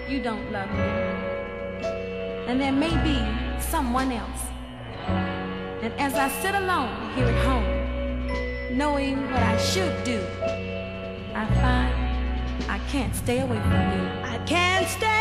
you don't love me. And there may be someone else. And as I sit alone here at home, knowing what I should do, I find I can't stay away from you. I can't stay